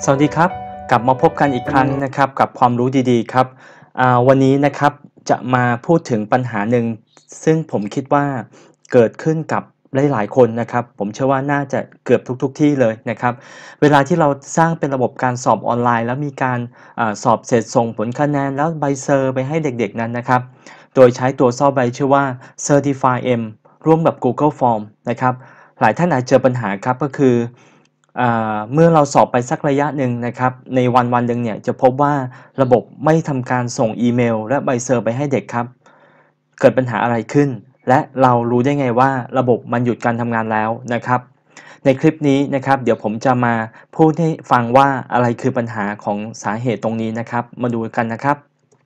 สวัสดีครับกลับมาพบกันอีกครั้งนะครับกับความรู้ดีๆครับวันนี้นะครับจะมาพูดถึงปัญหาหนึ่งซึ่งผมคิดว่าเกิดขึ้นกับหลายๆคนนะครับผมเชื่อว่าน่าจะเกือบทุกๆที่เลยนะครับเวลาที่เราสร้างเป็นระบบการสอบออนไลน์แล้วมีการสอบเสร็จส่งผลคะแนนแล้วใบเซอร์ไปให้เด็กๆนั้นนะครับโดยใช้ตัวซ่อใบชื่อว่า Certify M ร่วมกับ Google Form นะครับหลายท่านอาจเจอปัญหาครับก็คือเมื่อเราสอบไปสักระยะหนึ่งนะครับในวันหนึ่งเนี่ยจะพบว่าระบบไม่ทำการส่งอีเมลและใบเซอร์ไปให้เด็กครับเกิดปัญหาอะไรขึ้นและเรารู้ได้ไงว่าระบบมันหยุดการทำงานแล้วนะครับในคลิปนี้นะครับเดี๋ยวผมจะมาพูดให้ฟังว่าอะไรคือปัญหาของสาเหตุตรงนี้นะครับมาดูกันนะครับ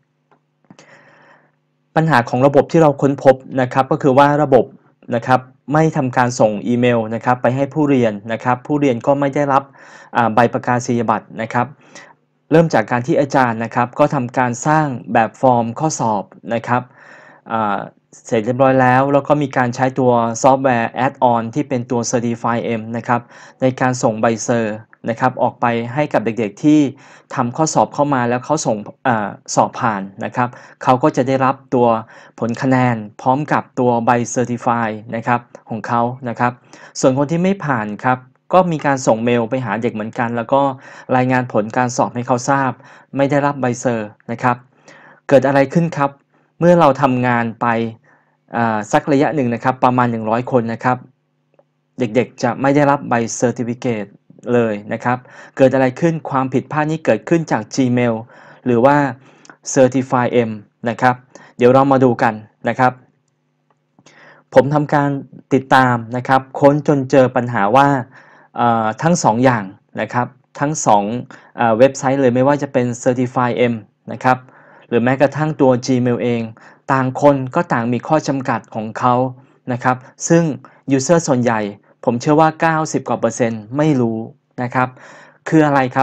ปัญหาของระบบที่เราค้นพบนะครับก็คือว่าระบบนะครับไม่ทำการส่งอีเมลนะครับไปให้ผู้เรียนนะครับผู้เรียนก็ไม่ได้รับใบประกาศนียบัตรนะครับเริ่มจากการที่อาจารย์นะครับก็ทำการสร้างแบบฟอร์มข้อสอบนะครับอ่าเสร็จเรียบร้อยแล้วก็มีการใช้ตัวซอฟต์แวร์แอดออนที่เป็นตัว Certify M นะครับในการส่งใบเซอร์นะครับออกไปให้กับเด็กๆที่ทำข้อสอบเข้ามาแล้วเขาส่งสอบผ่านนะครับเขาก็จะได้รับตัวผลคะแนนพร้อมกับตัวใบ Certify นะครับของเขานะครับส่วนคนที่ไม่ผ่านครับก็มีการส่งเมลไปหาเด็กเหมือนกันแล้วก็รายงานผลการสอบให้เขาทราบไม่ได้รับใบเซอร์นะครับเกิดอะไรขึ้นครับเมื่อเราทำงานไปสักระยะหนึ่งนะครับประมาณ100คนนะครับเด็กๆจะไม่ได้รับใบเซอร์ติฟิเคตเลยนะครับเกิดอะไรขึ้นความผิดพลาดนี้เกิดขึ้นจาก Gmail หรือว่า Certify M นะครับเดี๋ยวเรามาดูกันนะครับผมทำการติดตามนะครับค้นจนเจอปัญหาว่าทั้ง2 องอย่างนะครับทั้ง2เว็บไซต์เลยไม่ว่าจะเป็น Certify M นะครับหรือแม้กระทั่งตัว Gmail เองต่างคนก็ต่างมีข้อจำกัดของเขานะครับซึ่ง User ส่วนใหญ่ผมเชื่อว่า90กว่าเปอร์เซ็นต์ไม่รู้นะครับคืออะไรครับ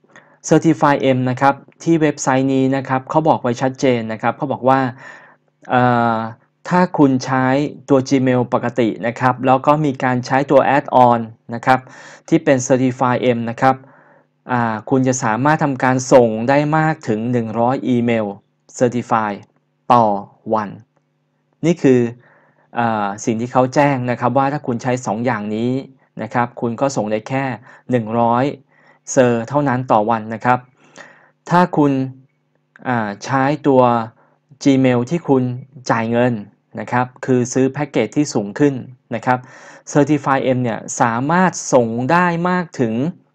Certify M นะครับที่เว็บไซต์นี้นะครับเขาบอกไว้ชัดเจนนะครับเขาบอกว่าเอ่อถ้าคุณใช้ตัว Gmail ปกตินะครับแล้วก็มีการใช้ตัว Add-on นะครับที่เป็น Certify M นะครับคุณจะสามารถทำการส่งได้มากถึง100อีเมล Certify ต่อวันนี่คือสิ่งที่เขาแจ้งนะครับว่าถ้าคุณใช้2อย่างนี้นะครับคุณก็ส่งได้แค่100เซอร์เท่านั้นต่อวันนะครับถ้าคุณใช้ตัว Gmail ที่คุณจ่ายเงินนะครับคือซื้อแพ็กเกจที่สูงขึ้นนะครับ Certify M เนี่ยสามารถส่งได้มากถึง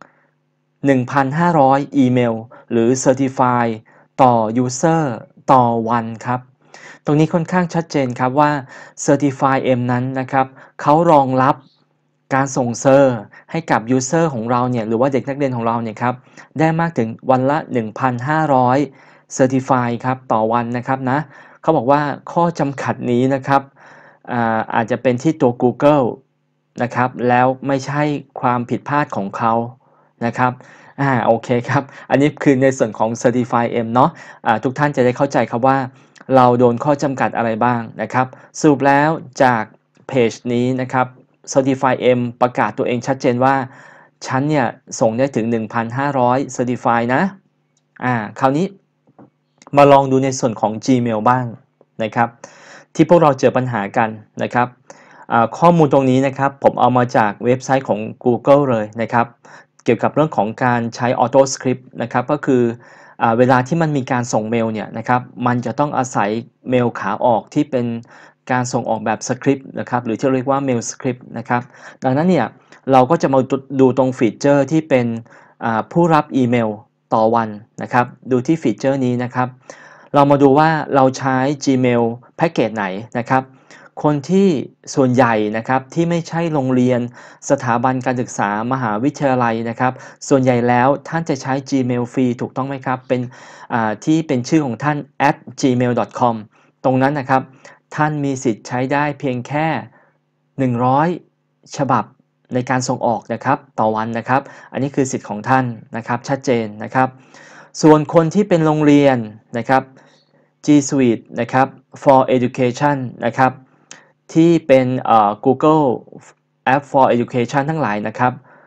1,500 อีเมลหรือ Certify ต่อ User ต่อวันครับตรงนี้ค่อนข้างชัดเจนครับว่า Certify M นั้นนะครับเขารองรับการส่งเซอร์ให้กับ User ของเราเนี่ยหรือว่าเด็กนักเรียนของเราเนี่ยครับได้มากถึงวันละ 1,500 Certify ครับต่อวันนะครับนะเขาบอกว่าข้อจำกัดนี้นะครับอาจจะเป็นที่ตัว Google นะครับแล้วไม่ใช่ความผิดพลาดของเขานะครับโอเคครับอันนี้คือในส่วนของ Certify M เนาะทุกท่านจะได้เข้าใจครับว่าเราโดนข้อจำกัดอะไรบ้างนะครับสรุปแล้วจากเพจนี้นะครับ Certify M ประกาศตัวเองชัดเจนว่าฉันเนี่ยส่งได้ถึง 1,500 Certify นะคราวนี้มาลองดูในส่วนของ Gmail บ้างนะครับที่พวกเราเจอปัญหากันนะครับข้อมูลตรงนี้นะครับผมเอามาจากเว็บไซต์ของ Google เลยนะครับเกี่ยวกับเรื่องของการใช้ Auto Script นะครับก็คือเวลาที่มันมีการส่งเมลเนี่ยนะครับมันจะต้องอาศัยเมลขาออกที่เป็นการส่งออกแบบสคริปต์นะครับหรือที่เรียกว่า Mail Script นะครับดังนั้นเนี่ยเราก็จะมาดูตรงฟีเจอร์ที่เป็นผู้รับอีเมลต่อวันนะครับดูที่ฟีเจอร์นี้นะครับเรามาดูว่าเราใช้ Gmail แพ็กเกจไหนนะครับคนที่ส่วนใหญ่นะครับที่ไม่ใช่โรงเรียนสถาบันการศึกษามหาวิทยาลัยนะครับส่วนใหญ่แล้วท่านจะใช้ Gmail ฟรีถูกต้องไหมครับเป็นที่เป็นชื่อของท่าน @gmail.com ตรงนั้นนะครับท่านมีสิทธิ์ใช้ได้เพียงแค่100ฉบับในการส่งออกนะครับต่อวันนะครับอันนี้คือสิทธิ์ของท่านนะครับชัดเจนนะครับส่วนคนที่เป็นโรงเรียนนะครับ G Suite นะครับ for Education นะครับที่เป็นGoogle App for Education ทั้งหลายนะครับ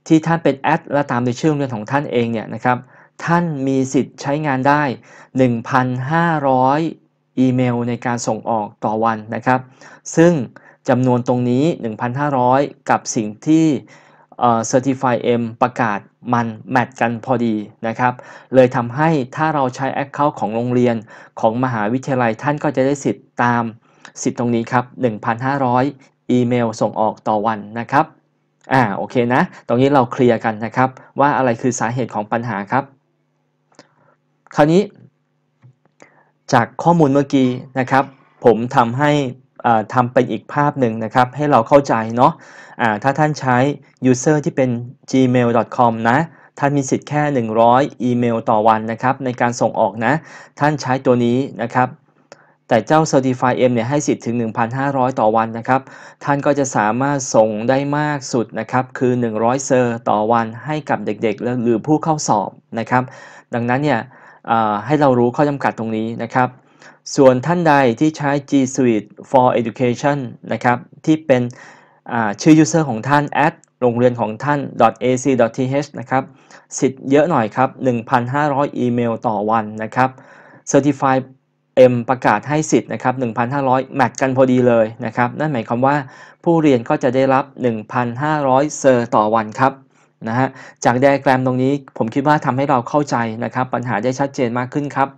ที่ท่านเป็นแอดและตามในชื่อโรงเรียนของท่านเองเนี่ยนะครับท่านมีสิทธิ์ใช้งานได้ 1,500 อีเมลในการส่งออกต่อวันนะครับซึ่งจำนวนตรงนี้ 1,500 กับสิ่งที่Certify M ประกาศมันแมทช์กันพอดีนะครับเลยทำให้ถ้าเราใช้ Account ของโรงเรียนของมหาวิทยาลัยท่านก็จะได้สิทธิ์ตามสิทธิ์ตรงนี้ครับ 1,500 อีเมลส่งออกต่อวันนะครับโอเคนะตรงนี้เราเคลียร์กันนะครับว่าอะไรคือสาเหตุของปัญหาครับคราวนี้จากข้อมูลเมื่อกี้นะครับผมทำให้ทำเป็นอีกภาพหนึ่งนะครับให้เราเข้าใจเนาะถ้าท่านใช้ user ที่เป็น gmail.com นะท่านมีสิทธิ์แค่100อีเมลต่อวันนะครับในการส่งออกนะท่านใช้ตัวนี้นะครับแต่เจ้า Certify M เนี่ยให้สิทธิ์ถึง 1,500 ต่อวันนะครับท่านก็จะสามารถส่งได้มากสุดนะครับคือ100เซอร์ต่อวันให้กับเด็กๆหรือผู้เข้าสอบนะครับดังนั้นเนี่ยให้เรารู้ข้อจำกัดตรงนี้นะครับส่วนท่านใดที่ใช้ G Suite for Education นะครับที่เป็นชื่อ user ของท่าน โรงเรียนของท่าน .ac.th นะครับสิทธิ์เยอะหน่อยครับ 1,500 อีเมลต่อวันนะครับ Certify M ประกาศให้สิทธิ์นะครับ 1,500 แมทช์กันพอดีเลยนะครับนั่นหมายความว่าผู้เรียนก็จะได้รับ 1,500 เซอร์ต่อวันครับนะฮะจากไดอะแกรมตรงนี้ผมคิดว่าทำให้เราเข้าใจนะครับปัญหาได้ชัดเจนมากขึ้นครับ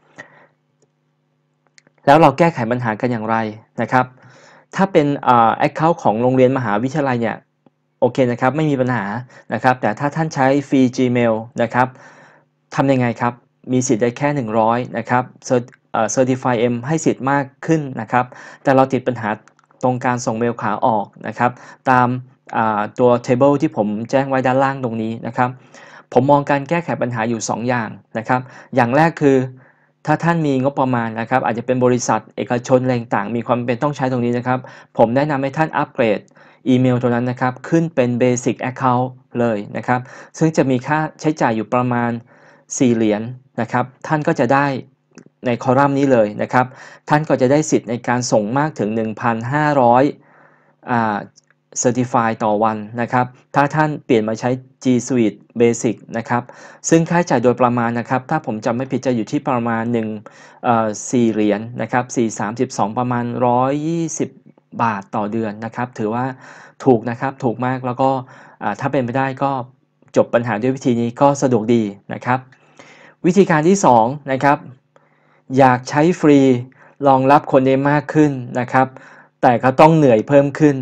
แล้วเราแก้ไขปัญหากันอย่างไรนะครับถ้าเป็นaccount ของโรงเรียนมหาวิทยาลัยเนี่ยโอเคนะครับไม่มีปัญหานะครับแต่ถ้าท่านใช้ฟรี Gmail นะครับทำยังไงครับมีสิทธิ์ได้แค่100นะครับCertify M ให้สิทธิ์มากขึ้นนะครับแต่เราติดปัญหาตรงการส่งเมลขาออกนะครับตามตัว table ที่ผมแจ้งไว้ด้านล่างตรงนี้นะครับผมมองการแก้ไขปัญหาอยู่2อย่างนะครับอย่างแรกคือถ้าท่านมีงบประมาณนะครับอาจจะเป็นบริษัทเอกชนอะไรต่างๆมีความเป็นต้องใช้ตรงนี้นะครับผมแนะนำให้ท่านอัปเกรดอีเมลตัวนั้นนะครับขึ้นเป็น Basic Account เลยนะครับซึ่งจะมีค่าใช้จ่ายอยู่ประมาณ4เหรียญนะครับท่านก็จะได้ในคอลัมน์นี้เลยนะครับท่านก็จะได้สิทธิ์ในการส่งมากถึง 1,500 Certify ต่อวันนะครับถ้าท่านเปลี่ยนมาใช้ G Suite Basic นะครับซึ่งค่าใช้จ่ายโดยประมาณนะครับถ้าผมจำไม่ผิดจะอยู่ที่ประมาณ4เหรียญนะครับ4 32ประมาณ120บาทต่อเดือนนะครับถือว่าถูกนะครับถูกมากแล้วก็ถ้าเป็นไปได้ก็จบปัญหาด้วยวิธีนี้ก็สะดวกดีนะครับวิธีการที่2นะครับอยากใช้ฟรีรองรับคนได้มากขึ้นนะครับแต่ก็ต้องเหนื่อยเพิ่มขึ้น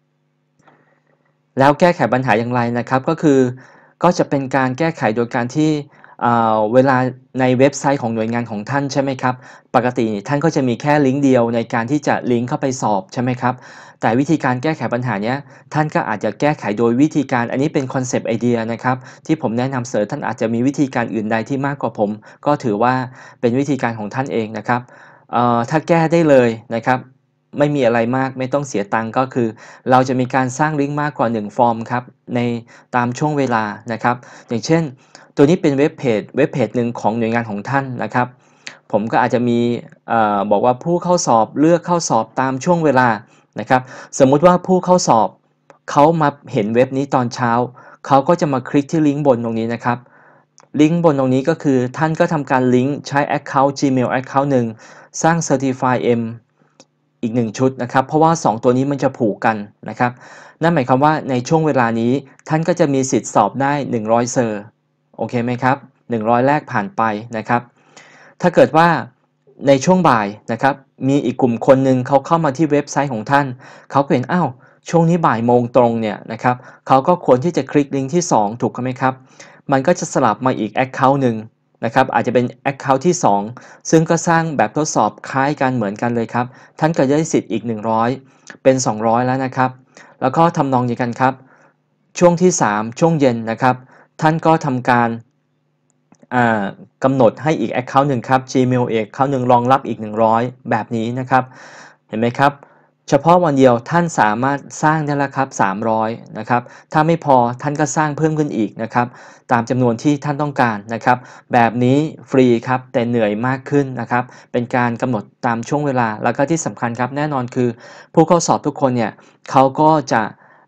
แล้วแก้ไขปัญหาอย่างไรนะครับก็จะเป็นการแก้ไขโดยการที่เวลาในเว็บไซต์ของหน่วยงานของท่านใช่ไหมครับปกติท่านก็จะมีแค่ลิงก์เดียวในการที่จะลิงก์เข้าไปสอบใช่ไหมครับแต่วิธีการแก้ไขปัญหาเนี้ยท่านก็อาจจะแก้ไขโดยวิธีการอันนี้เป็นคอนเซปต์ไอเดียนะครับที่ผมแนะนำเสนอท่านอาจจะมีวิธีการอื่นใดที่มากกว่าผมก็ถือว่าเป็นวิธีการของท่านเองนะครับถ้าแก้ได้เลยนะครับไม่มีอะไรมากไม่ต้องเสียตังค์ก็คือเราจะมีการสร้างลิงก์มากกว่า1ฟอร์มครับในตามช่วงเวลานะครับอย่างเช่นตัวนี้เป็นเว็บเพจหนึ่งของหน่วยงานของท่านนะครับผมก็อาจจะมีบอกว่าผู้เข้าสอบเลือกเข้าสอบตามช่วงเวลานะครับสมมุติว่าผู้เข้าสอบเขามาเห็นเว็บนี้ตอนเช้าเขาก็จะมาคลิกที่ลิงก์บนตรงนี้นะครับลิงก์บนตรงนี้ก็คือท่านก็ทำการลิงก์ใช้ Account Gmail Account หนึ่งสร้าง Certify Mอีก1ชุดนะครับเพราะว่า2ตัวนี้มันจะผูกกันนะครับนั่นหมายความว่าในช่วงเวลานี้ท่านก็จะมีสิทธิ์สอบได้100เซอร์โอเคไหมครับ100แรกผ่านไปนะครับถ้าเกิดว่าในช่วงบ่ายนะครับมีอีกกลุ่มคนหนึ่งเขาเข้ามาที่เว็บไซต์ของท่านเขาเห็นช่วงนี้บ่ายโมงตรงเนี่ยนะครับเขาก็ควรที่จะคลิกลิงก์ที่2ถูกไหมครับมันก็จะสลับมาอีก Account หนึ่งนะครับอาจจะเป็น Account ที่2ซึ่งก็สร้างแบบทดสอบคล้ายกันเหมือนกันเลยครับท่านก็จะได้สิทธิ์อีก100เป็น200แล้วนะครับแล้วก็ทำนองเดียวกันครับช่วงที่3ช่วงเย็นนะครับท่านก็ทำการกำหนดให้อีก Account หนึ่งครับ Gmail อีก Account หนึ่งรองรับอีก100แบบนี้นะครับเห็นไหมครับเฉพาะวันเดียวท่านสามารถสร้างได้แล้วครับ300นะครับถ้าไม่พอท่านก็สร้างเพิ่มขึ้นอีกนะครับตามจำนวนที่ท่านต้องการนะครับแบบนี้ฟรีครับแต่เหนื่อยมากขึ้นนะครับเป็นการกำหนดตามช่วงเวลาแล้วก็ที่สำคัญครับแน่นอนคือผู้เข้าสอบทุกคนเนี่ยเขาก็จะ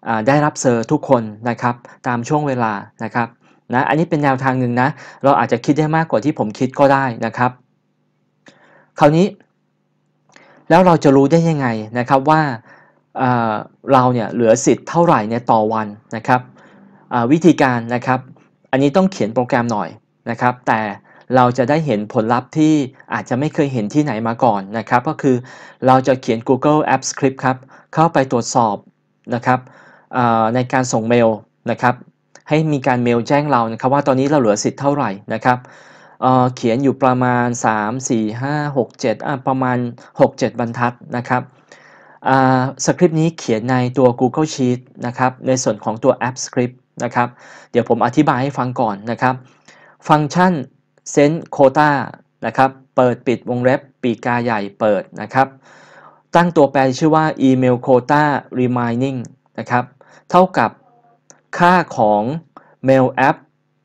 ได้รับเซอร์ทุกคนนะครับตามช่วงเวลานะครับนะอันนี้เป็นแนวทางหนึ่งนะเราอาจจะคิดได้มากกว่าที่ผมคิดก็ได้นะครับคราวนี้แล้วเราจะรู้ได้ยังไงนะครับว่าเอ่อเราเนี่ยเหลือสิทธิ์เท่าไหร่ในต่อวันนะครับวิธีการนะครับอันนี้ต้องเขียนโปรแกรมหน่อยนะครับแต่เราจะได้เห็นผลลัพธ์ที่อาจจะไม่เคยเห็นที่ไหนมาก่อนนะครับก็คือเราจะเขียน Google Apps Script ครับเข้าไปตรวจสอบนะครับในการส่งเมลนะครับให้มีการเมลแจ้งเรานะครับว่าตอนนี้เราเหลือสิทธิ์เท่าไหร่นะครับเขียนอยู่ประมาณ3 4 5 6 7ประมาณ6-7 บรรทัดนะครับสคริปต์นี้เขียนในตัว Google Sheet นะครับในส่วนของตัว App Script นะครับเดี๋ยวผมอธิบายให้ฟังก่อนนะครับฟังก์ชัน Send Quota นะครับเปิดปิดวงเล็บปีกกาใหญ่เปิดนะครับตั้งตัวแปรชื่อว่า Email Quota Reminding นะครับเท่ากับค่าของ mail app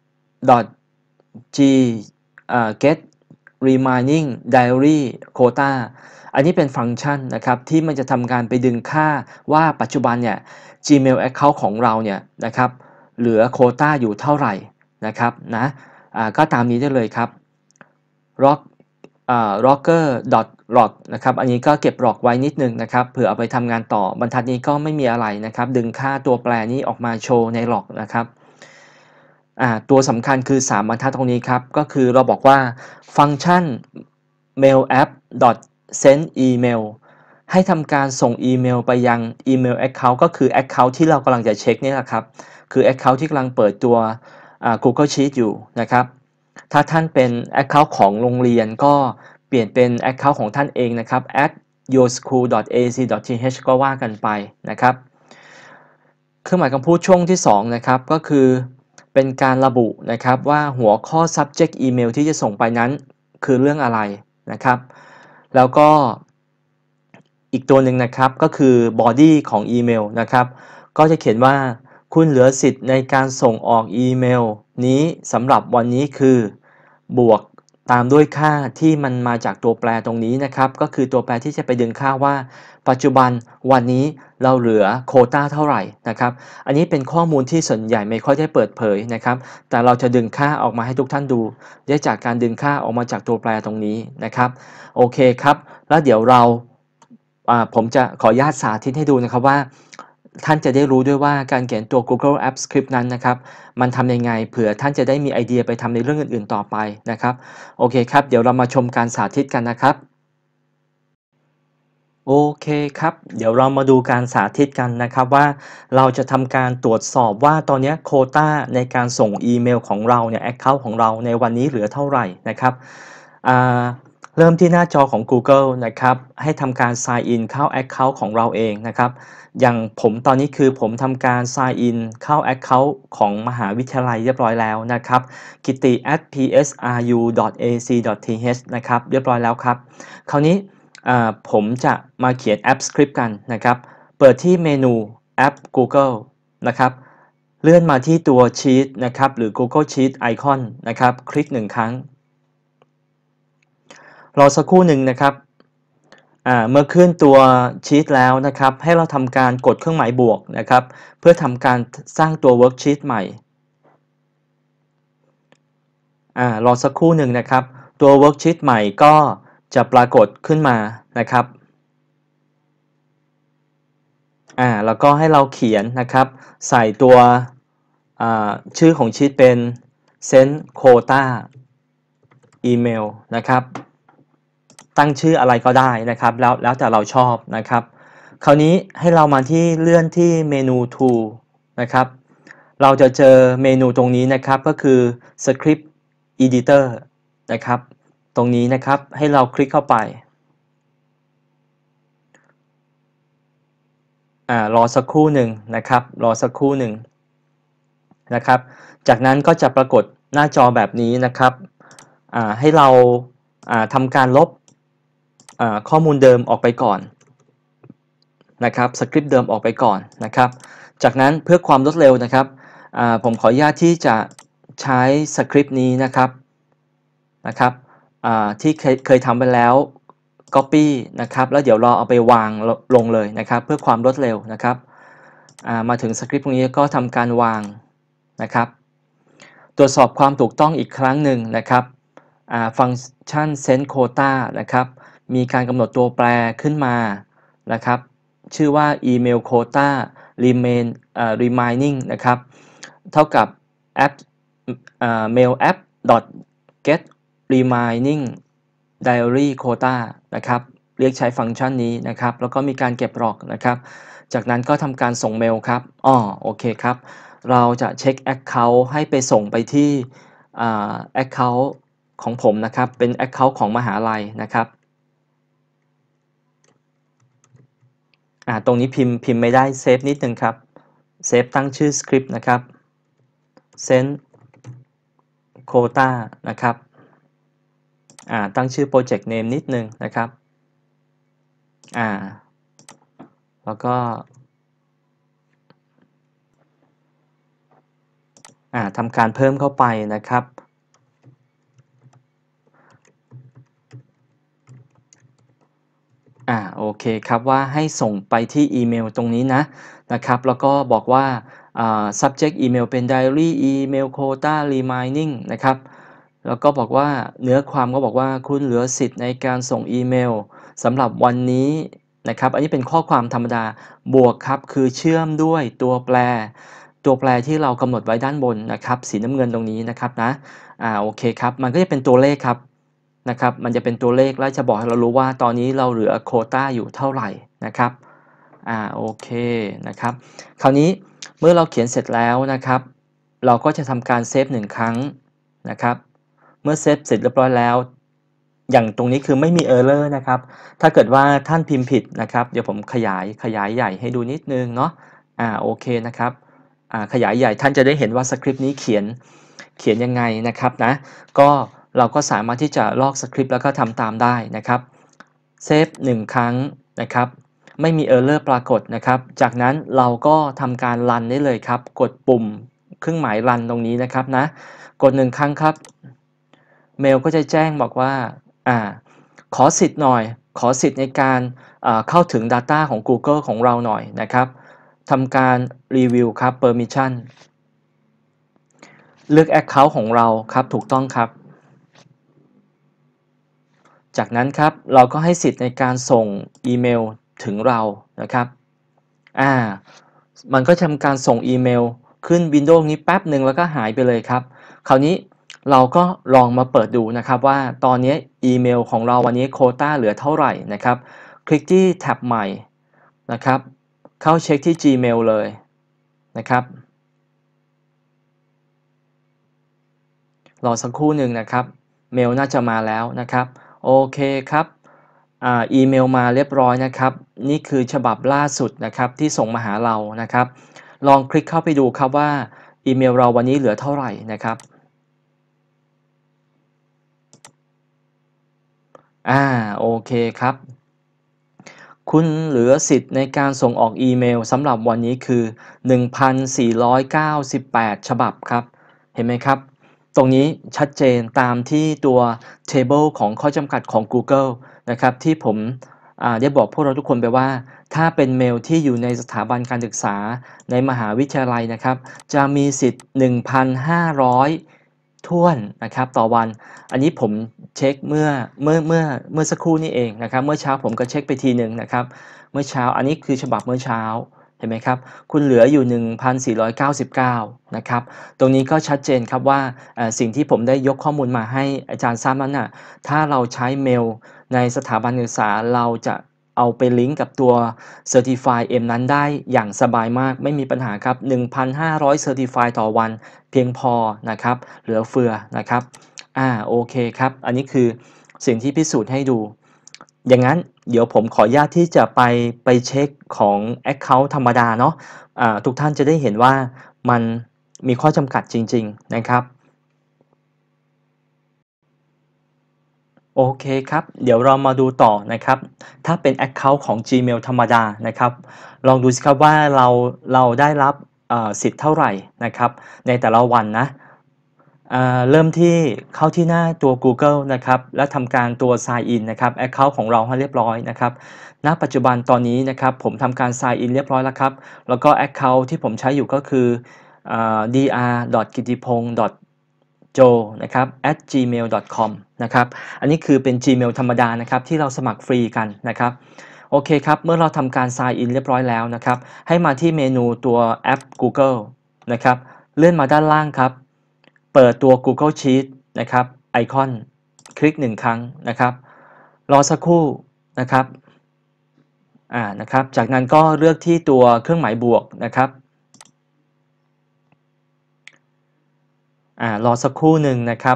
g get reminding diary quota อันนี้เป็นฟังก์ชันนะครับที่มันจะทำการไปดึงค่าว่าปัจจุบันเนี่ย Gmail account ของเราเนี่ยนะครับเหลือโควต้าอยู่เท่าไหร่นะครับนะก็ตามนี้ได้เลยครับ rock rocker.log นะครับอันนี้ก็เก็บหลอกไว้นิดนึงนะครับเผื่อเอาไปทำงานต่อบรรทัดนี้ก็ไม่มีอะไรนะครับดึงค่าตัวแปรนี้ออกมาโชว์ในหลอกนะครับตัวสำคัญคือ3บรรทัดตรงนี้ครับก็คือเราบอกว่าฟังก์ชัน mail app send email ให้ทำการส่งอีเมลไปยังอีเมล account ก็คือ account ที่เรากำลังจะเช็คนี่แหละครับคือ account ที่กำลังเปิดตัวGoogle Sheet อยู่นะครับถ้าท่านเป็น account ของโรงเรียนก็เปลี่ยนเป็น account ของท่านเองนะครับ @yourschool.ac.th ก็ว่ากันไปนะครับเครื่องหมายคำพูดช่วงที่2นะครับก็คือเป็นการระบุนะครับว่าหัวข้อ subject email ที่จะส่งไปนั้นคือเรื่องอะไรนะครับแล้วก็อีกตัวหนึ่งนะครับก็คือ body ของอีเมลนะครับก็จะเขียนว่าคุณเหลือสิทธิ์ในการส่งออกอีเมลนี้สำหรับวันนี้คือบวกตามด้วยค่าที่มันมาจากตัวแปรตรงนี้นะครับก็คือตัวแปรที่จะไปดึงค่าว่าปัจจุบันวันนี้เราเหลือโควต้าเท่าไหร่นะครับอันนี้เป็นข้อมูลที่ส่วนใหญ่ไม่ค่อยได้เปิดเผยนะครับแต่เราจะดึงค่าออกมาให้ทุกท่านดูได้จากการดึงค่าออกมาจากตัวแปรตรงนี้นะครับโอเคครับแล้วเดี๋ยวผมจะขออนุญาตสาธิตให้ดูนะครับว่าท่านจะได้รู้ด้วยว่าการเขียนตัว Google Apps Script นั้นนะครับมันทำยังไงเผื่อท่านจะได้มีไอเดียไปทำในเรื่องอื่นๆต่อไปนะครับโอเคครับเดี๋ยวเรามาชมการสาธิตกันนะครับโอเคครับเดี๋ยวเรามาดูการสาธิตกันนะครับว่าเราจะทำการตรวจสอบว่าตอนนี้โควต้าในการส่งอีเมลของเราเนี่ย Account ของเราในวันนี้เหลือเท่าไหร่นะครับอ่าเริ่มที่หน้าจอของ Google นะครับให้ทำการ Sign in เข้า Account ของเราเองนะครับอย่างผมตอนนี้คือผมทำการ Sign in เข้า Account ของมหาวิทยาลัยเรียบร้อยแล้วนะครับกิติ @psru.ac.th นะครับเรียบร้อยแล้วครับคราวนี้ผมจะมาเขียนแอป Script กันนะครับเปิดที่เมนูแอป Google นะครับเลื่อนมาที่ตัว Sheet นะครับหรือ Google Sheet Icon นะครับคลิก1ครั้งรอสักครู่หนึ่งนะครับเมื่อขึ้นตัวชีตแล้วนะครับให้เราทำการกดเครื่องหมายบวกนะครับเพื่อทำการสร้างตัว Worksheet ใหม่รอสักครู่หนึ่งนะครับตัว Worksheet ใหม่ก็จะปรากฏขึ้นมานะครับแล้วก็ให้เราเขียนนะครับใส่ตัวชื่อของชีตเป็น Send Quota Email นะครับตั้งชื่ออะไรก็ได้นะครับแล้วแต่เราชอบนะครับคราวนี้ให้เรามาที่เลื่อนที่เมนู Tool นะครับเราจะเจอเมนูตรงนี้นะครับก็คือ Script Editor นะครับตรงนี้นะครับให้เราคลิกเข้าไปรอสักครู่หนึ่งนะครับรอสักครู่หนึ่งนะครับจากนั้นก็จะปรากฏหน้าจอแบบนี้นะครับให้เราทำการลบข้อมูลเดิมออกไปก่อนนะครับสคริปต์เดิมออกไปก่อนนะครับจากนั้นเพื่อความรวดเร็วนะครับผมขออนุญาตที่จะใช้สคริปต์นี้นะครับที่เคยทำไปแล้ว Copy นะครับแล้วเดี๋ยวเราเอาไปวางลงเลยนะครับเพื่อความรวดเร็วนะครับมาถึงสคริปต์ตรงนี้ก็ทำการวางนะครับตรวจสอบความถูกต้องอีกครั้งหนึ่งนะครับฟังก์ชัน send quota นะครับมีการกำหนดตัวแปรขึ้นมานะครับชื่อว่า email quota remaining นะครับเท่ากับ app mail app get remaining diary quota นะครับเรียกใช้ฟังก์ชันนี้นะครับแล้วก็มีการเก็บหลอกนะครับจากนั้นก็ทำการส่งเมลครับโอเคครับเราจะเช็ค Account ให้ไปส่งไปที่Account ของผมนะครับเป็น Account ของมหาลัยนะครับตรงนี้พิมพ์ไม่ได้เซฟนิดนึงครับเซฟตั้งชื่อสคริปต์นะครับ send quota นะครับตั้งชื่อ project name นิดนึงนะครับแล้วก็ทำการเพิ่มเข้าไปนะครับโอเคครับว่าให้ส่งไปที่อีเมลตรงนี้นะครับแล้วก็บอกว่าsubject email เป็น diary email quota remaining นะครับแล้วก็บอกว่าเนื้อความก็บอกว่าคุณเหลือสิทธิ์ในการส่งอีเมลสำหรับวันนี้นะครับอันนี้เป็นข้อความธรรมดาบวกครับคือเชื่อมด้วยตัวแปรที่เรากำหนดไว้ด้านบนนะครับสีน้ำเงินตรงนี้นะครับนะโอเคครับมันก็จะเป็นตัวเลขครับนะครับมันจะเป็นตัวเลขและจะบอกให้เรารู้ว่าตอนนี้เราเหลือโควตาอยู่เท่าไหร่นะครับโอเคนะครับคราวนี้เมื่อเราเขียนเสร็จแล้วนะครับเราก็จะทำการเซฟ1ครั้งนะครับเมื่อเซฟเสร็จเรียบร้อยแล้วอย่างตรงนี้คือไม่มี Error นะครับถ้าเกิดว่าท่านพิมพ์ผิดนะครับเดี๋ยวผมขยายใหญ่ให้ดูนิดนึงเนาะโอเคนะครับขยายใหญ่ท่านจะได้เห็นว่าสคริปต์นี้เขียนยังไงนะครับนะก็เราก็สามารถที่จะลอกสคริปต์แล้วก็ทำตามได้นะครับเซฟ1ครั้งนะครับไม่มี Error ปรากฏนะครับจากนั้นเราก็ทำการรันได้เลยครับกดปุ่มเครื่องหมายรันตรงนี้นะครับนะกด1ครั้งครับเมลก็จะแจ้งบอกว่าขอสิทธิ์หน่อยขอสิทธิ์ในการเข้าถึง Data ของ Google ของเราหน่อยนะครับทำการรีวิวครับ Permission เลือก Account ของเราครับถูกต้องครับจากนั้นครับเราก็ให้สิทธิ์ในการส่งอีเมลถึงเรานะครับมันก็ทำการส่งอีเมลขึ้น Windows นี้แป๊บหนึ่งแล้วก็หายไปเลยครับคราวนี้เราก็ลองมาเปิดดูนะครับว่าตอนนี้อีเมลของเราวันนี้โควต้าเหลือเท่าไหร่นะครับคลิกที่แท็บใหม่นะครับเข้าเช็คที่ Gmail เลยนะครับรอสักครู่หนึ่งนะครับเมลน่าจะมาแล้วนะครับโอเคครับอีเมลมาเรียบร้อยนะครับนี่คือฉบับล่าสุดนะครับที่ส่งมาหาเรานะครับลองคลิกเข้าไปดูครับว่าอีเมลเราวันนี้เหลือเท่าไหร่นะครับโอเคครับคุณเหลือสิทธิ์ในการส่งออกอีเมลสำหรับวันนี้คือ 1,498 ฉบับครับเห็นไหมครับตรงนี้ชัดเจนตามที่ตัว Table ของข้อจำกัดของ Google นะครับที่ผมได้บอกพวกเราทุกคนไปว่าถ้าเป็นเมลที่อยู่ในสถาบันการศึกษาในมหาวิทยาลัยนะครับจะมีสิทธิ์ 1,500 ถ้วนนะครับต่อวันอันนี้ผมเช็คเมื่อสักครู่นี้เองนะครับเมื่อเช้าผมก็เช็คไปทีหนึ่งนะครับเมื่อเช้าอันนี้คือฉบับเมื่อเช้าเห็นไหมครับคุณเหลืออยู่ 1,499 นะครับตรงนี้ก็ชัดเจนครับว่าสิ่งที่ผมได้ยกข้อมูลมาให้อาจารย์ทราบนั้นน่ะถ้าเราใช้เมลในสถาบันศึกษาเราจะเอาไปลิงก์กับตัว Certify M นั้นได้อย่างสบายมากไม่มีปัญหาครับ 1,500 Certify ต่อวันเพียงพอนะครับเหลือเฟือนะครับโอเคครับอันนี้คือสิ่งที่พิสูจน์ให้ดูอย่างนั้นเดี๋ยวผมขออนุญาตที่จะไปเช็คของ Account ธรรมดาเนาะทุกท่านจะได้เห็นว่ามันมีข้อจำกัดจริงๆนะครับโอเคครับเดี๋ยวเรามาดูต่อนะครับถ้าเป็น Account ของ Gmail ธรรมดานะครับลองดูสิครับว่าเราได้รับสิทธิ์เท่าไหร่นะครับในแต่ละวันนะเริ่มที่เข้าที่หน้าตัว Google นะครับแล้วทำการตัว Sign in นะครับ Account ของเราให้เรียบร้อยนะครับณปัจจุบันตอนนี้นะครับผมทำการ sign in เรียบร้อยแล้วครับแล้วก็ account ที่ผมใช้อยู่ก็คือdr.gittipong.jo นะครับ @gmail.com นะครับอันนี้คือเป็น Gmail ธรรมดานะครับที่เราสมัครฟรีกันนะครับโอเคครับเมื่อเราทำการ sign in เรียบร้อยแล้วนะครับให้มาที่เมนูตัวแอป Google นะครับเลื่อนมาด้านล่างครับเปิดตัว Google Sheet นะครับไอคอนคลิก1ครั้งนะครับรอสักครู่นะครับนะครับจากนั้นก็เลือกที่ตัวเครื่องหมายบวกนะครับรอสักครู่หนึ่งนะครับ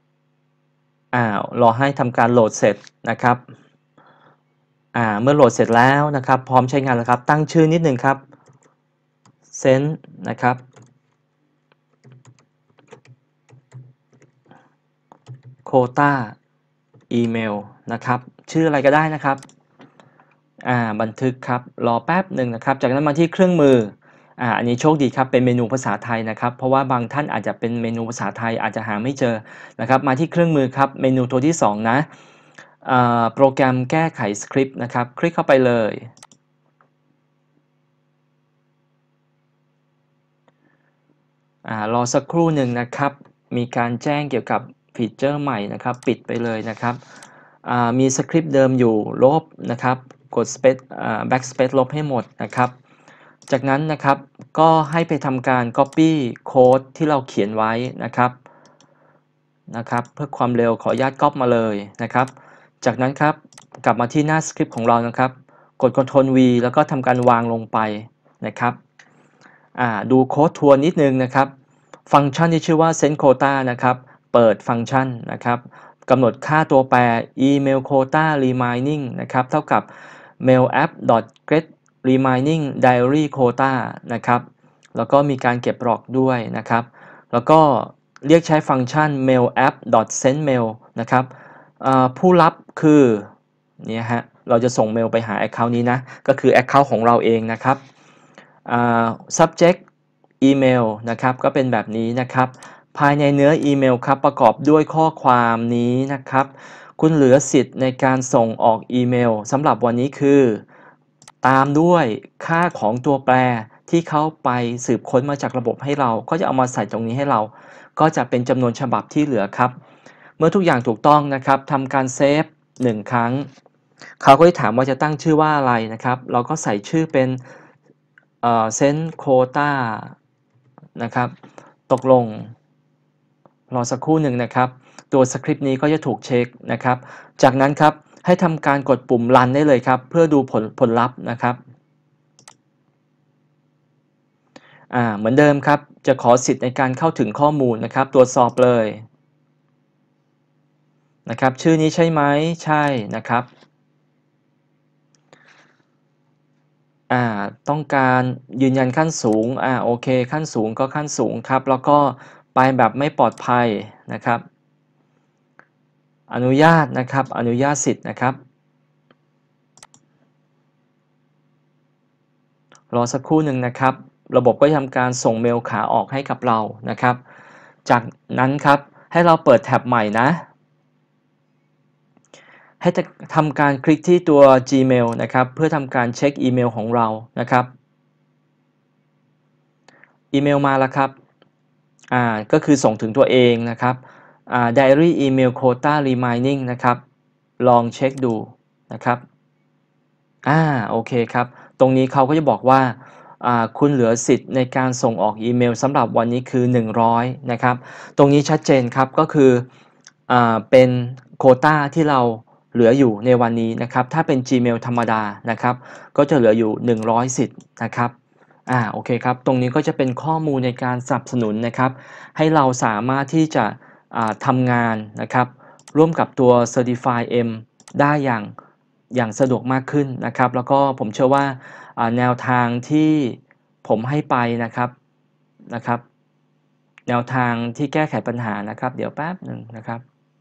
รอให้ทำการโหลดเสร็จนะครับเมื่อโหลดเสร็จแล้วนะครับพร้อมใช้งานแล้วครับตั้งชื่อนิดหนึ่งครับเซนต์นะครับโควต้าอีเมลนะครับชื่ออะไรก็ได้นะครับบันทึกครับรอแป๊บหนึ่งนะครับจากนั้นมาที่เครื่องมืออันนี้โชคดีครับเป็นเมนูภาษาไทยนะครับเพราะว่าบางท่านอาจจะเป็นเมนูภาษาไทยอาจจะหาไม่เจอนะครับมาที่เครื่องมือครับเมนูตัวที่2นะโปรแกรมแก้ไขสคริปต์นะครับคลิกเข้าไปเลยรอสักครู่หนึ่งนะครับมีการแจ้งเกี่ยวกับฟีเจอร์ใหม่นะครับปิดไปเลยนะครับมีสคริปต์เดิมอยู่ลบนะครับกด space backspace ลบให้หมดนะครับจากนั้นนะครับก็ให้ไปทำการ copy โค้ดที่เราเขียนไว้นะครับเพื่อความเร็วขออนุญาตก๊อปมาเลยนะครับจากนั้นครับกลับมาที่หน้าสคริปต์ของเรานะครับกด Ctrl V แล้วก็ทำการวางลงไปนะครับดูโค้ดทัวร์นิดนึงนะครับฟังก์ชันที่ชื่อว่า send quota นะครับเปิดฟังก์ชันนะครับกำหนดค่าตัวแปร email quota reminding นะครับเท่ากับ mail app get reminding diary quota นะครับแล้วก็มีการเก็บหลอกด้วยนะครับแล้วก็เรียกใช้ฟังก์ชัน mail app send mail นะครับผู้รับคือเนี่ยฮะเราจะส่งเมลไปหา Account นี้นะก็คือ Account ของเราเองนะครับsubject email นะครับก็เป็นแบบนี้นะครับภายในเนื้ออีเมลครับประกอบด้วยข้อความนี้นะครับคุณเหลือสิทธิ์ในการส่งออกอีเมลสำหรับวันนี้คือตามด้วยค่าของตัวแปรที่เขาไปสืบค้นมาจากระบบให้เราก็จะเอามาใส่ตรงนี้ให้เราก็จะเป็นจำนวนฉบับที่เหลือครับเมื่อทุกอย่างถูกต้องนะครับทำการเซฟ1ครั้งเขาก็จะถามว่าจะตั้งชื่อว่าอะไรนะครับเราก็ใส่ชื่อเป็นเซนโคต้านะครับตกลงรอสักครู่หนึ่งนะครับตัวสคริปต์นี้ก็จะถูกเช็คนะครับจากนั้นครับให้ทำการกดปุ่ม Run ได้เลยครับเพื่อดูผลลัพธ์นะครับเหมือนเดิมครับจะขอสิทธิ์ในการเข้าถึงข้อมูลนะครับตรวจสอบเลยนะครับชื่อนี้ใช่ไหมใช่นะครับต้องการยืนยันขั้นสูงโอเคขั้นสูงก็ขั้นสูงครับแล้วก็ไปแบบไม่ปลอดภัยนะครับอนุญาตนะครับอนุญาตสิทธิ์นะครับรอสักครู่หนึ่งนะครับระบบก็จะทำการส่งเมลขาออกให้กับเรานะครับจากนั้นครับให้เราเปิดแท็บใหม่นะให้ทำการคลิกที่ตัว Gmail นะครับเพื่อทำการเช็คอีเมลของเรานะครับอีเมลมาแล้วครับก็คือส่งถึงตัวเองนะครับDiary Email Quota Reminding นะครับลองเช็คดูนะครับโอเคครับตรงนี้เขาก็จะบอกว่าคุณเหลือสิทธิ์ในการส่งออกอีเมลสำหรับวันนี้คือ100นะครับตรงนี้ชัดเจนครับก็คือเป็นโควตาที่เราเหลืออยู่ในวันนี้นะครับถ้าเป็น Gmail ธรรมดานะครับก็จะเหลืออยู่100สิทธิ์นะครับโอเคครับตรงนี้ก็จะเป็นข้อมูลในการสนับสนุนนะครับให้เราสามารถที่จะทำงานนะครับร่วมกับตัว Certify M ได้อย่างสะดวกมากขึ้นนะครับแล้วก็ผมเชื่อว่าแนวทางที่ผมให้ไปนะครับแนวทางที่แก้ไขปัญหานะครับเดี๋ยวแป๊บหนึ่งนะครับ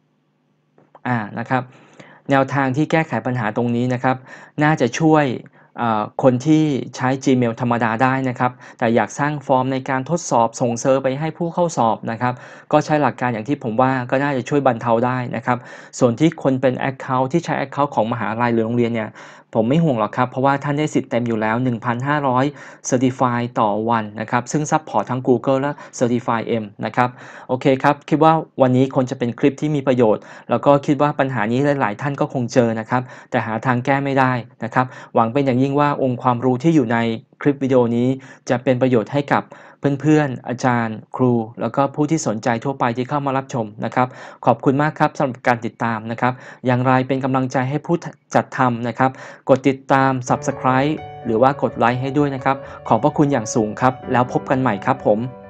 นะครับแนวทางที่แก้ไขปัญหาตรงนี้นะครับน่าจะช่วยคนที่ใช้ Gmail ธรรมดาได้นะครับแต่อยากสร้างฟอร์มในการทดสอบส่งเซิร์ฟไปให้ผู้เข้าสอบนะครับก็ใช้หลักการอย่างที่ผมว่าก็น่าจะช่วยบรรเทาได้นะครับส่วนที่คนเป็น Account ที่ใช้ Account ของมหาลัยหรือโรงเรียนเนี่ยผมไม่ห่วงหรอกครับเพราะว่าท่านได้สิทธิ์เต็มอยู่แล้ว 1,500 Certify ต่อวันนะครับซึ่งซัปพอร์ตทั้ง Google และ Certify M นะครับโอเคครับคิดว่าวันนี้คงจะเป็นคลิปที่มีประโยชน์แล้วก็คิดว่าปัญหานี้หลายๆท่านก็คงเจอนะครับแต่หาทางแก้ไม่ได้นะครับหวังเป็นอย่างยิ่งว่าองค์ความรู้ที่อยู่ในคลิปวิดีโอนี้จะเป็นประโยชน์ให้กับเพื่อนๆอาจารย์ครูแล้วก็ผู้ที่สนใจทั่วไปที่เข้ามารับชมนะครับขอบคุณมากครับสำหรับการติดตามนะครับอย่างไรเป็นกำลังใจให้ผู้จัดทำนะครับกดติดตาม Subscribe หรือว่ากดไลค์ให้ด้วยนะครับขอบพระคุณอย่างสูงครับแล้วพบกันใหม่ครับผม